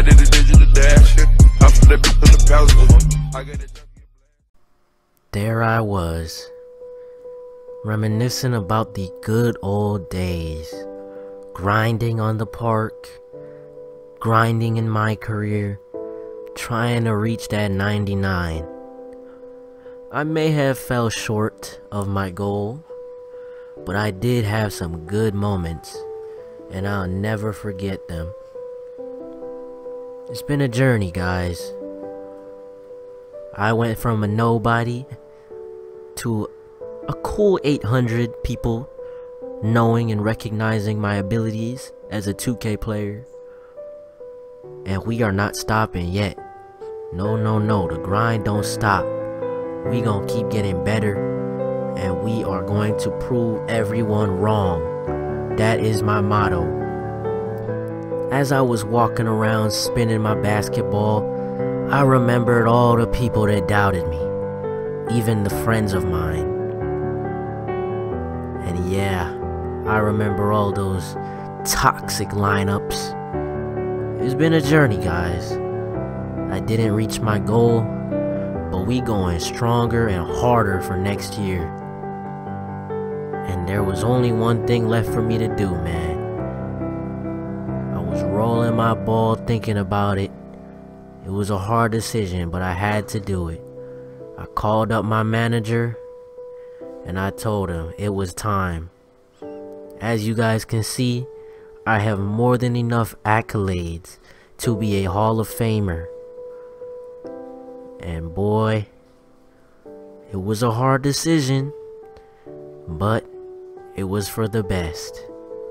I did a digital dash. I put that bitch on the palace. I got it. There I was, reminiscing about the good old days, grinding on the park, grinding in my career, trying to reach that 99. I may have fell short of my goal, but I did have some good moments, and I'll never forget them. It's been a journey, guys. I went from a nobody to a cool 800 people knowing and recognizing my abilities as a 2K player. And we are not stopping yet. No, the grind don't stop. We gonna keep getting better, and we are going to prove everyone wrong. That is my motto. As I was walking around spinning my basketball, I remembered all the people that doubted me, even the friends of mine. And yeah, I remember all those toxic lineups. It's been a journey, guys. I didn't reach my goal, but we going stronger and harder for next year. And there was only one thing left for me to do, man. I was rolling my ball thinking about it. It was a hard decision, but I had to do it. I called up my manager and I told him it was time. As you guys can see, I have more than enough accolades to be a Hall of Famer. And boy, it was a hard decision, but it was for the best.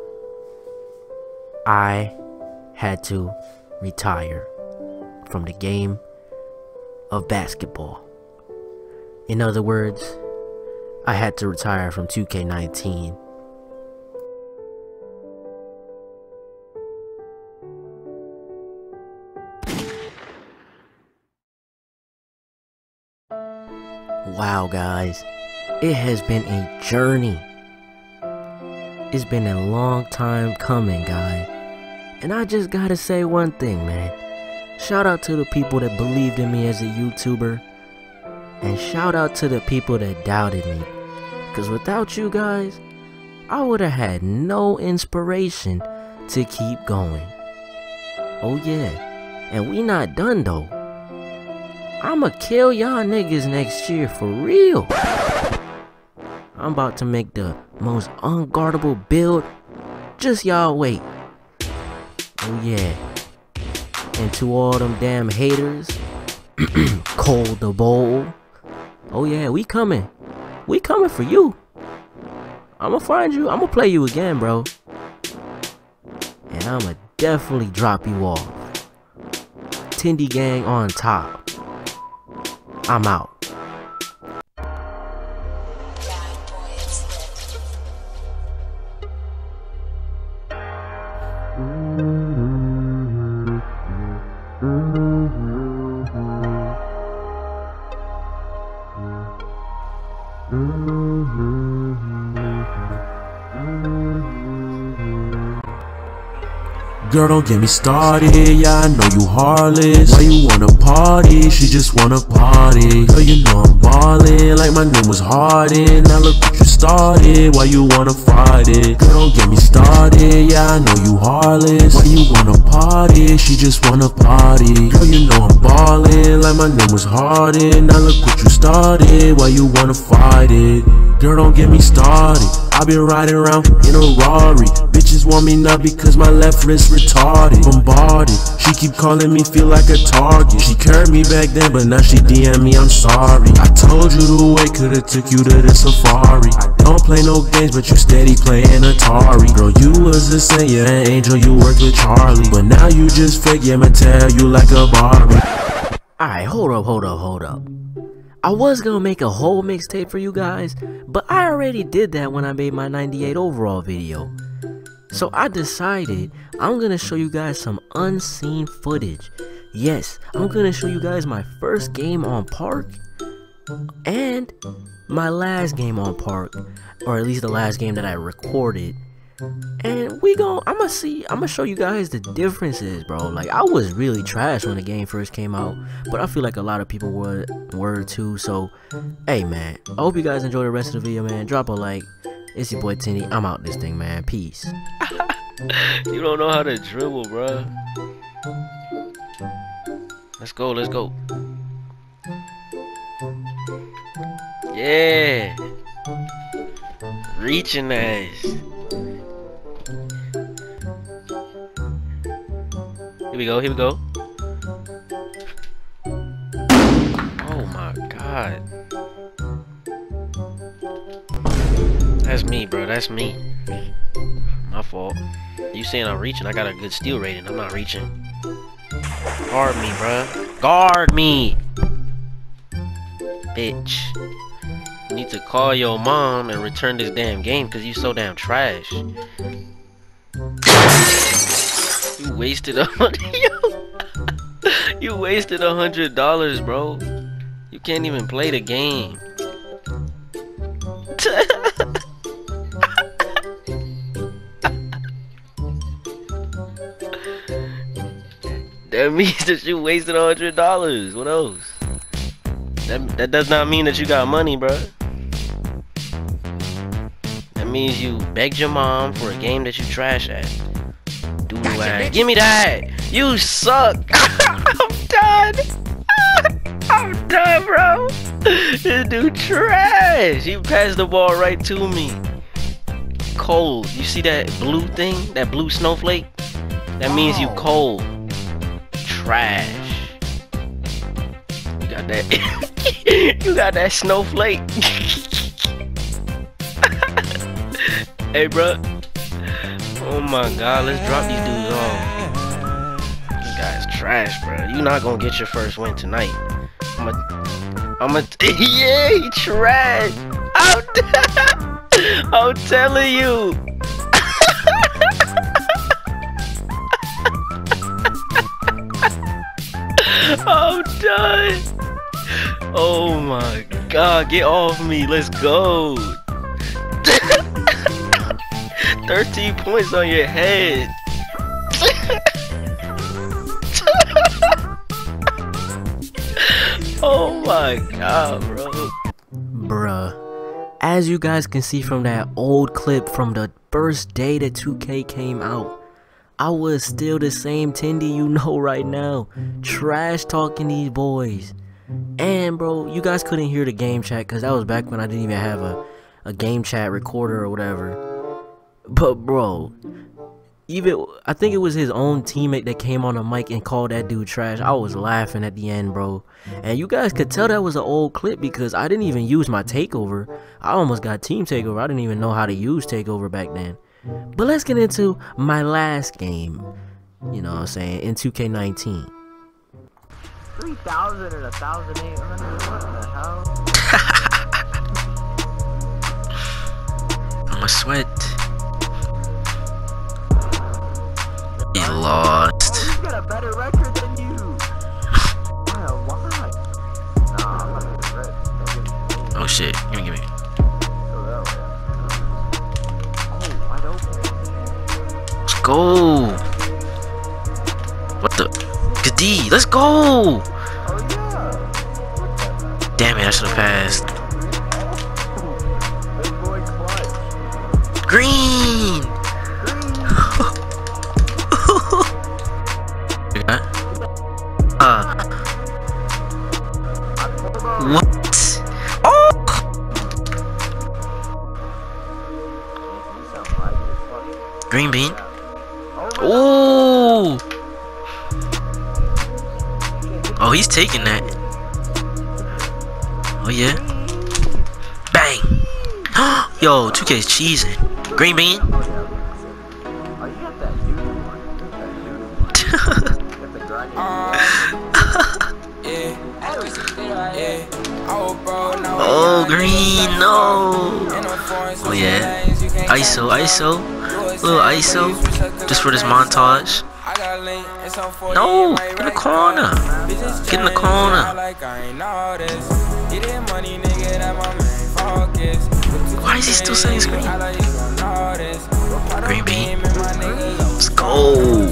I had to retire from the game of basketball. In other words, I had to retire from 2K19. Wow, guys, it has been a journey. It's been a long time coming, guys. And I just gotta say one thing, man. Shout out to the people that believed in me as a YouTuber. And shout out to the people that doubted me. Because without you guys, I would have had no inspiration to keep going. Oh yeah, and we not done though. I'ma kill y'all niggas next year for real. I'm about to make the most unguardable build. Just y'all wait. Oh yeah. And to all them damn haters, Cole the Bowl. Oh yeah, we coming. We coming for you. I'ma find you. I'ma play you again, bro. And I'ma definitely drop you off. Tindy Gang on top. I'm out. Girl, don't get me started, yeah, I know you heartless. Why you wanna party? She just wanna party. Girl, you know I'm ballin', like my name was Harden. Now look what you started, why you wanna fight it? Girl, don't get me started, yeah, I know you heartless. Why you wanna party? She just wanna party. Girl, you know I'm ballin', like my name was Harden. Now look what you started, why you wanna fight it? Girl, don't get me started, I been riding around in a Rari. Bitches want me now because my left wrist retarded. Bombarded, she keep calling me feel like a target. She curved me back then, but now she DM me, I'm sorry. I told you to wait, could've took you to the safari. I don't play no games, but you steady playing Atari. Girl, you was a saint, yeah, an angel, you worked with Charlie. But now you just fake, yeah, I'ma tell you like a Barbie. Alright, hold up. I was gonna make a whole mixtape for you guys, but I already did that when I made my 98 overall video. So I decided I'm gonna show you guys some unseen footage. Yes, I'm gonna show you guys my first game on Park and my last game on Park, or at least the last game that I recorded. And I'ma show you guys the differences, bro. Like, I was really trash when the game first came out, but I feel like a lot of people were too. So, hey, man, I hope you guys enjoy the rest of the video, man. Drop a like. It's your boy Tinny. I'm out this thing, man. Peace. You don't know how to dribble, bro. Let's go, let's go. Yeah. Reaching ass. Here we go, here we go. Oh my god. That's me, bro, that's me. My fault. You saying I'm reaching, I got a good steal rating. I'm not reaching. Guard me, bruh. Guard me! Bitch. You need to call your mom and return this damn game because you so damn trash. You wasted You wasted $100, bro. You can't even play the game. That means that you wasted $100. What else? That does not mean that you got money, bro. That means you begged your mom for a game that you trash at. Give me that! You suck! I'm done! I'm done, bro! This dude trash! He passed the ball right to me. Cold. You see that blue thing? That blue snowflake? That means you cold. Trash. You got that. You got that snowflake. Hey, bro. Oh my god, let's drop these dudes off. This guy's trash, bro. You not gonna get your first win tonight. Yeah, he trash. I'm telling you. I'm done. Oh my god, get off me. Let's go. 13 points on your head. Oh my god, bro. Bruh, as you guys can see from that old clip from the first day that 2K came out, I was still the same Tindy you know right now, trash talking these boys. And bro, you guys couldn't hear the game chat because that was back when I didn't even have a game chat recorder or whatever. But bro, I think it was his own teammate that came on the mic and called that dude trash. I was laughing at the end, bro. And you guys could tell that was an old clip because I didn't even use my takeover. I almost got team takeover. I didn't even know how to use takeover back then. But let's get into my last game, you know what I'm saying, in 2K19. 3,000 and 1,800, what the hell? I'ma sweat. He lost. Oh, he's got a better record than you. Why? Nah, I'm not gonna Oh shit, give me. Let's go. What the? Good D. Let's go. Oh yeah. Damn it, I should have passed. Big boy clutch. Green. What? Oh! Green bean. Oh! Oh, he's taking that. Oh yeah. Bang! Yo, 2K's cheesing. Green bean. Oh, you got that Oh, green, no. Oh yeah. ISO, ISO. Little ISO. Just for this montage. No, get in the corner. Get in the corner. Why is he still saying screen? Green bean. Let's go.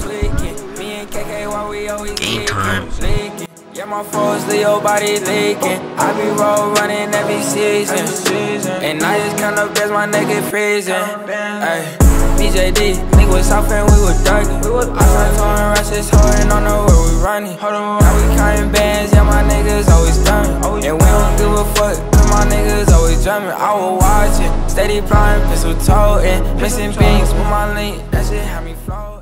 Game time. Yeah, my foes leave your body leaking. I be road running every season. And I just count up as my nigga freezing. Ay, BJD, nigga was soft and we was dark. I started throwing rushes, holding on the where we running. Now we counting bands, yeah, my niggas always thumbing. And we don't give a fuck, cause my niggas always drumming. I will watch it, steady blind, pistol toting. Missing beans with my link, that shit had me floating.